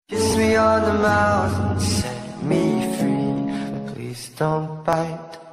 Kiss me on the mouth and set me free, but please don't bite.